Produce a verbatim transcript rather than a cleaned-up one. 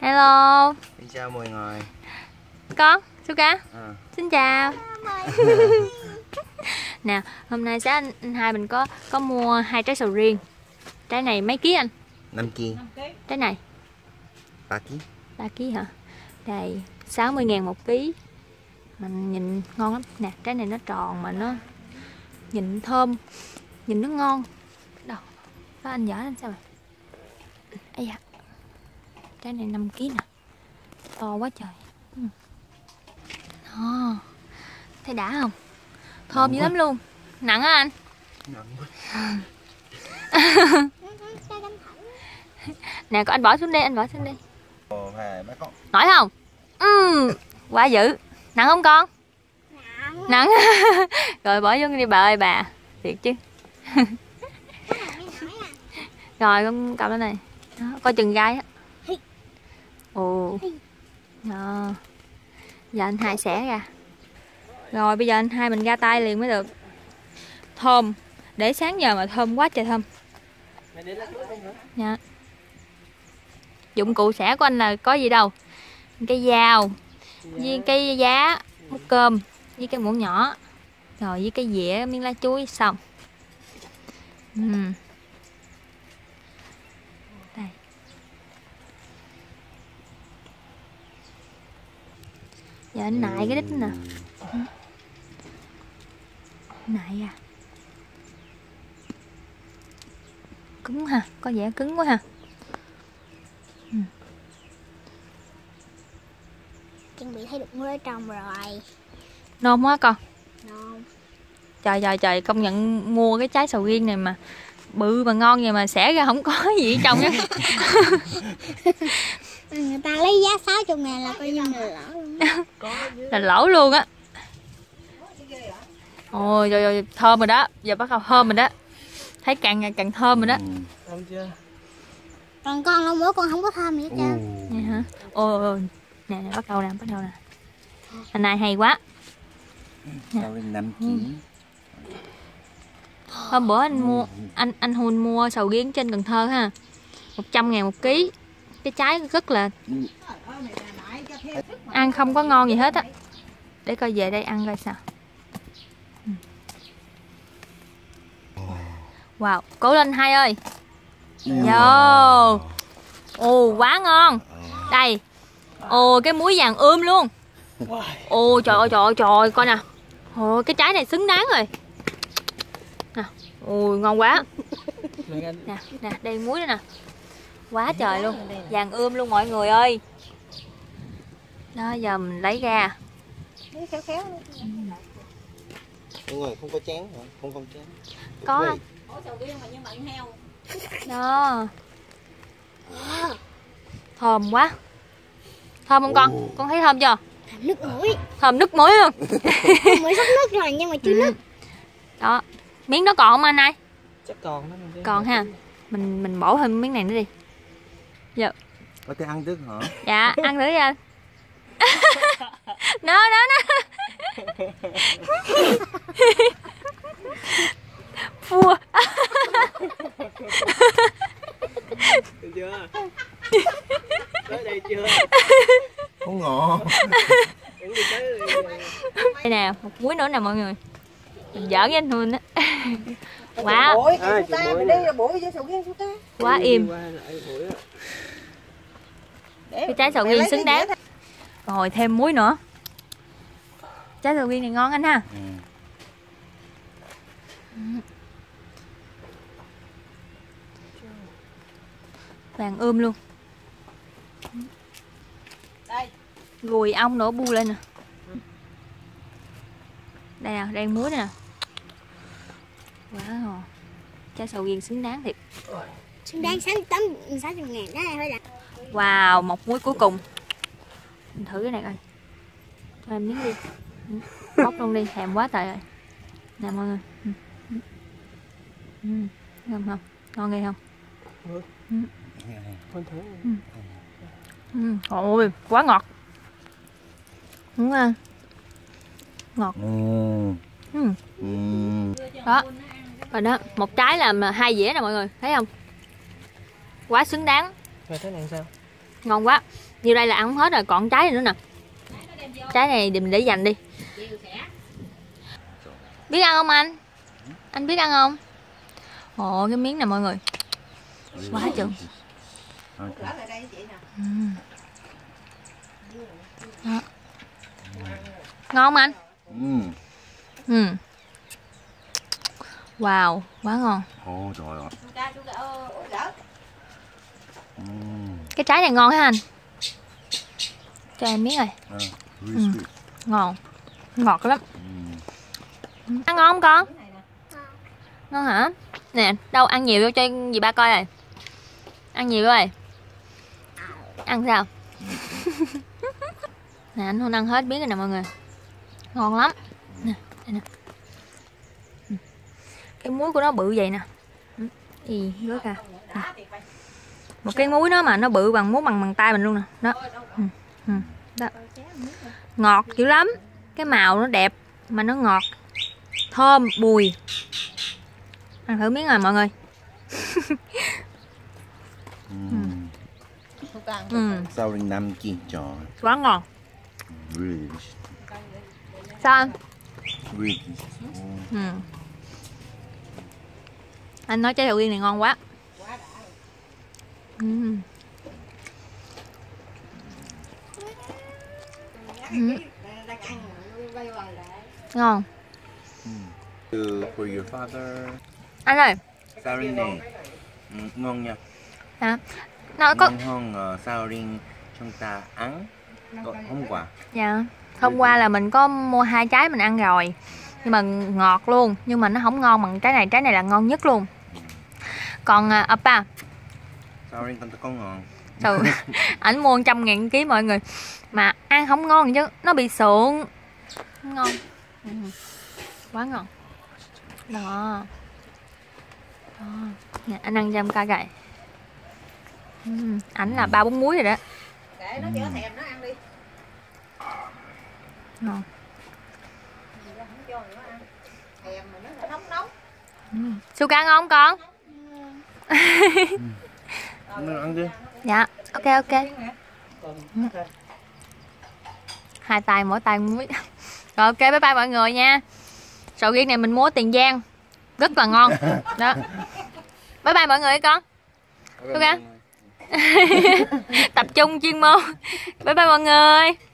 Hello. Xin chào mọi người. Con, Suka. À. Xin chào. Nè, hôm nay sáng anh, anh hai mình có có mua hai trái sầu riêng. Trái này mấy ký anh? năm ký. Trái này ba ký. ba ký hả? Đây, sáu mươi ngàn một ký. Mình nhìn ngon lắm. Nè, trái này nó tròn mà nó nhìn thơm, nhìn nó ngon. Đâu? Đó anh dở lên sao rồi? Ây da. Trái này năm ký nè. To quá trời. Đó. Thấy đã không? Thơm dữ lắm luôn. Nặng á anh? Nặng quá. Nè, có anh bỏ xuống đi, anh bỏ xuống đi. Ồ, hai mấy con. Nổi không? Ừ, quá dữ. Nặng không con? Nặng. Nặng. Rồi bỏ xuống đi bà ơi bà. Thiệt chứ. Rồi con cầm lên này. Đó, coi chừng gai á. Ồ. Đó. Giờ anh hai xẻ ra. Rồi bây giờ anh hai mình ra tay liền mới được. Thơm. Để sáng giờ mà thơm quá trời thơm. Dạ. Dụng cụ xẻ của anh là có gì đâu. Cây dao, với cây giá, múc cơm, với cái muỗng nhỏ. Rồi với cái dĩa, miếng lá chuối xong. uhm. Đây. Giờ anh nại cái đít nè. Nại à. Cứng ha, có vẻ cứng quá ha. ừ. Chuẩn bị thấy được muối ở trong rồi. Ngon quá con. Ngon. Trời trời trời, công nhận mua cái trái sầu riêng này mà bự mà ngon vậy mà xẻ ra không có gì ở trong á. Người ta lấy giá sáu mươi ngàn là coi như là lỗ luôn. Là lỗ luôn á. Ôi trời ơi, thơm rồi đó. Giờ bắt đầu thơm rồi đó. Thấy càng ngày càng thơm rồi đó. Thơm chưa? Còn con lông muối con không có thơm gì hết trơn. Nè hả? Ôi ôi. Nè nè, bắt đầu nè, bắt đầu nè. Anh này hay quá. Sầu riêng năm ký. Hôm bữa anh mua anh anh Hun mua sầu riêng trên Cần Thơ ha. một trăm ngàn một ký. Cái trái rất là ăn không có ngon gì hết á. Để coi về đây ăn coi sao. Wow, cố lên hai ơi. Vô. Ồ, quá ngon. Đây. Ồ, cái muối vàng ươm luôn. Ồ, trời ơi, trời ơi, trời ơi, coi nè. Ồ, cái trái này xứng đáng rồi. Nè, ồ, ngon quá. Nè, nè, đây muối nữa nè. Quá trời luôn. Vàng ươm luôn mọi người ơi. Đó, giờ mình lấy ra. Khéo khéo. Mọi người không có chén hả? Không không chén. Có. Đó. Thơm quá. Thơm không con? Con thấy thơm chưa? Thơm nước muối. Thơm nước muối luôn. Muối sắp nước rồi nhưng mà chưa nước. Đó. Miếng đó còn không anh ơi? Chắc còn đó. Còn ha. Mình mình bổ thêm miếng này nữa đi. Dạ. Có thể ăn trước hả? Dạ, ăn thử đi anh. Nó nó nó. Phua. Được chưa? Tới đây chưa? Không ngon. Đây nè, một muối nữa nè mọi người. Mình giỡn với anh Hun á. Quá. Quá im. Cái trái sầu riêng xứng đáng. Rồi thêm muối nữa. Trái sầu riêng này ngon anh ha. Ừ. Vàng ươm luôn. Đây. Gùi ong nổ bu lên nè. Đây nè, đang muối nè. Wow. Trái sầu riêng xứng đáng thiệt. Xứng đáng sáu mươi ngàn đó thôi nè. Wow, một muối cuối cùng. Mình thử cái này coi. Cho em miếng đi. Bóc luôn đi, thèm quá trời rồi. Nè mọi người. Ừ. Ừ. Ngon không? Ngon ghê không? Ừ. Ừ. Ừ. Ừ. Ôi, quá ngọt. Đúng không? Ngọt. Ừ. Ừ. Ừ. Đó. Rồi đó, một trái làm hai dĩa nè mọi người, thấy không? Quá xứng đáng. Rồi thế này sao? Ngon quá. Như đây là ăn không hết rồi, còn trái này nữa nè. Trái này mình để dành đi. Biết ăn không anh? Anh biết ăn không? Ồ, cái miếng này mọi người. Quá chừng. Ừ. Đó. Ngon không anh? Ừ. Ừ. Wow, quá ngon. Ồ trời ơi. Ừ. Cái trái này ngon hả anh? Cho em miếng rồi. À, Ừ. really sweet. Ngon. Ngọt lắm. Ừ. Ăn ngon không con? Ngon hả? Nè, đâu ăn nhiều vô cho dì ba coi rồi. Ăn nhiều rồi. Ăn sao? Nè, anh không ăn hết miếng rồi nè mọi người. Ngon lắm. Nè, đây nè. Cái muối của nó bự vậy nè. Gì rớt ra. Nè. Một cái muối nó mà nó bự bằng muối bằng bằng tay mình luôn nè. Đó. Ừ. Ừ. Đó. Ngọt dữ lắm. Cái màu nó đẹp mà nó ngọt. Thơm, bùi. Ăn thử miếng rồi mọi người. Ừ. Ừ. Sao ring năm chiên trò. Quá ngon. Really. Sao anh? Really. Ừ. Anh nói trái sầu riêng này ngon quá. Ừ. Ừ. Ngon. For your father. Anh ơi. Sao ring này. Ừ, ngon nha. Hả? Nó có Ngon hơn uh, sao ring chúng ta ăn hôm qua. dạ. Hôm qua là mình có mua hai trái mình ăn rồi. Nhưng mà ngọt luôn, nhưng mà nó không ngon bằng trái này, trái này là ngon nhất luôn. Còn uh, Appa. Sao ring con có ngon. Trời, ảnh mua một trăm ngàn ký mọi người. Mà ăn không ngon chứ, nó bị sượng. Ngon. Ừ. Quá ngon. Đó. Đó. Nè, anh ăn trăm ca gậy. Ừ. Ảnh là ba bốn muối rồi đó. Để nó chở thèm nó ăn đi. Ngon. Thèm mà nó là nóng nóng. Ừ. Suka ngon không con? Ừ. Ăn đi. Dạ, ok ok. Ừ. Hai tay mỗi tay muối. Rồi ok, bye bye mọi người nha. Sầu riêng này mình mua ở Tiền Giang, rất là ngon. Đó. Bye bye mọi người con. Ok. Tập trung chuyên môn. Bye bye mọi người.